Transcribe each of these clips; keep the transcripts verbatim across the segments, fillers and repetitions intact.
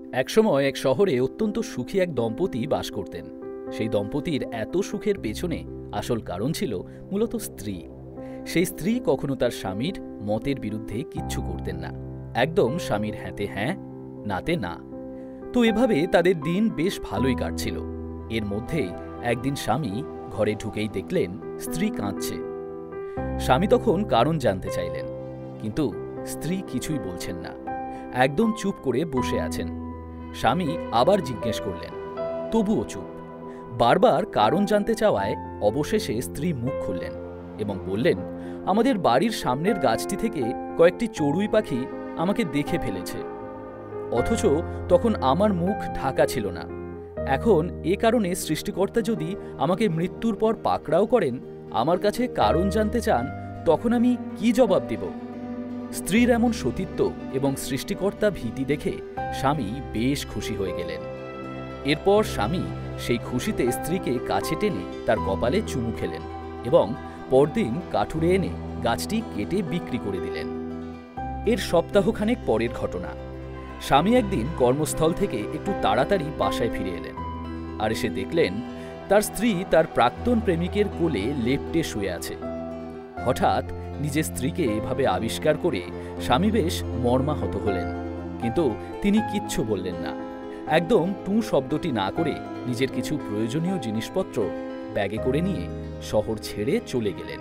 একসময় এক শহরে অত্যন্ত সুখী এক দম্পতি বাস করতেন। সেই দম্পতির এত সুখের পেছনে আসল কারণ ছিল মূলত স্ত্রী। সেই স্ত্রী কখনো তার স্বামীর মতের বিরুদ্ধে কিচ্ছু করতেন না, একদম স্বামীর হ্যাঁতে হ্যাঁ নাতে না। তো এভাবে তাদের দিন বেশ ভালোই কাটছিল। এর মধ্যেই একদিন স্বামী ঘরে ঢুকেই দেখলেন স্ত্রী কাঁদছে। স্বামী তখন কারণ জানতে চাইলেন, কিন্তু স্ত্রী কিছুই বলছেন না, একদম চুপ করে বসে আছেন। স্বামী আবার জিজ্ঞেস করলেন, তবুও চুপ। বারবার কারণ জানতে চাওয়ায় অবশেষে স্ত্রী মুখ খুললেন এবং বললেন, আমাদের বাড়ির সামনের গাছটি থেকে কয়েকটি চড়ুই পাখি আমাকে দেখে ফেলেছে, অথচ তখন আমার মুখ ঢাকা ছিল না। এখন এ কারণে সৃষ্টিকর্তা যদি আমাকে মৃত্যুর পর পাকড়াও করেন, আমার কাছে কারণ জানতে চান, তখন আমি কি জবাব দেব? স্ত্রীর এমন সতীত্ব এবং সৃষ্টিকর্তা ভীতি দেখে স্বামী বেশ খুশি হয়ে গেলেন। এরপর স্বামী সেই খুশিতে স্ত্রীকে কাছে টেনে তার কপালে চুমু খেলেন এবং পরদিন কাঠুরে এনে গাছটি কেটে বিক্রি করে দিলেন। এর সপ্তাহখানেক পরের ঘটনা। স্বামী একদিন কর্মস্থল থেকে একটু তাড়াতাড়ি বাসায় ফিরে এলেন, আর এসে দেখলেন তার স্ত্রী তার প্রাক্তন প্রেমিকের কোলে লেপ্টে শুয়ে আছে। হঠাৎ নিজের স্ত্রীকে এভাবে আবিষ্কার করে স্বামী বেশ মর্মাহত হলেন, কিন্তু তিনি কিচ্ছু বললেন না। একদম টু শব্দটি না করে নিজের কিছু প্রয়োজনীয় জিনিসপত্র ব্যাগে করে নিয়ে শহর ছেড়ে চলে গেলেন।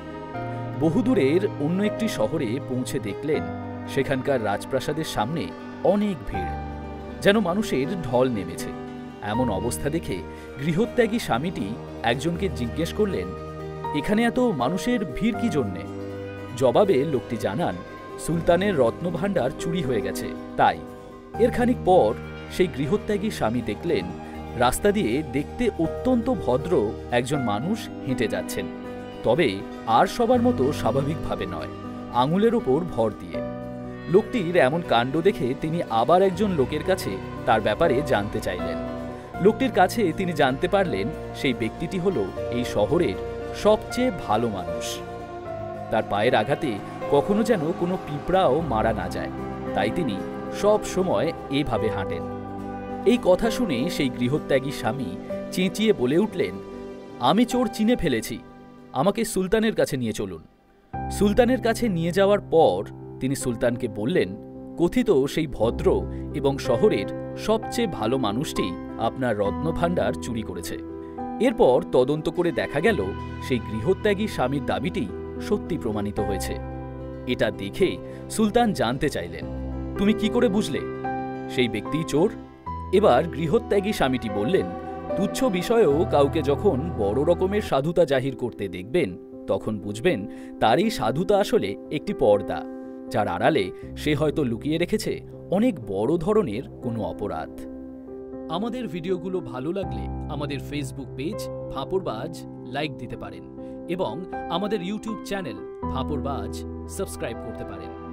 বহুদূরের অন্য একটি শহরে পৌঁছে দেখলেন সেখানকার রাজপ্রাসাদের সামনে অনেক ভিড়, যেন মানুষের ঢল নেমেছে। এমন অবস্থা দেখে গৃহত্যাগী স্বামীটি একজনকে জিজ্ঞেস করলেন, এখানে এত মানুষের ভিড় কি জন্যে? জবাবে লোকটি জানান, সুলতানের রত্নভাণ্ডার চুরি হয়ে গেছে তাই। এর খানিক পর সেই গৃহত্যাগী স্বামী দেখলেন রাস্তা দিয়ে দেখতে অত্যন্ত ভদ্র একজন মানুষ হেঁটে যাচ্ছেন, তবে আর সবার মতো স্বাভাবিকভাবে নয়, আঙুলের ওপর ভর দিয়ে। লোকটির এমন কাণ্ড দেখে তিনি আবার একজন লোকের কাছে তার ব্যাপারে জানতে চাইলেন। লোকটির কাছে তিনি জানতে পারলেন সেই ব্যক্তিটি হল এই শহরের সবচেয়ে ভালো মানুষ। তার পায়ের আঘাতে কখনো যেন কোনো পিঁপড়াও মারা না যায়, তাই তিনি সব সময় এভাবে হাঁটেন। এই কথা শুনে সেই গৃহত্যাগী স্বামী চেঁচিয়ে বলে উঠলেন, আমি চোর চিনে ফেলেছি, আমাকে সুলতানের কাছে নিয়ে চলুন। সুলতানের কাছে নিয়ে যাওয়ার পর তিনি সুলতানকে বললেন, কথিত সেই ভদ্র এবং শহরের সবচেয়ে ভালো মানুষটি আপনার রত্নভাণ্ডার চুরি করেছে। এরপর তদন্ত করে দেখা গেল সেই গৃহত্যাগী স্বামীর দাবিটি সত্যি প্রমাণিত হয়েছে। এটা দেখে সুলতান জানতে চাইলেন, তুমি কি করে বুঝলে সেই ব্যক্তি চোর? এবার গৃহত্যাগী স্বামীটি বললেন, তুচ্ছ বিষয়েও কাউকে যখন বড় রকমের সাধুতা জাহির করতে দেখবেন, তখন বুঝবেন তার এই সাধুতা আসলে একটি পর্দা, যার আড়ালে সে হয়তো লুকিয়ে রেখেছে অনেক বড় ধরনের কোনো অপরাধ। আমাদের ভিডিওগুলো ভালো লাগলে আমাদের ফেসবুক পেজ ফাপরবাজ লাইক দিতে পারেন এবং আমাদের ইউটিউব চ্যানেল ফাপরবাজ সাবস্ক্রাইব করতে পারেন।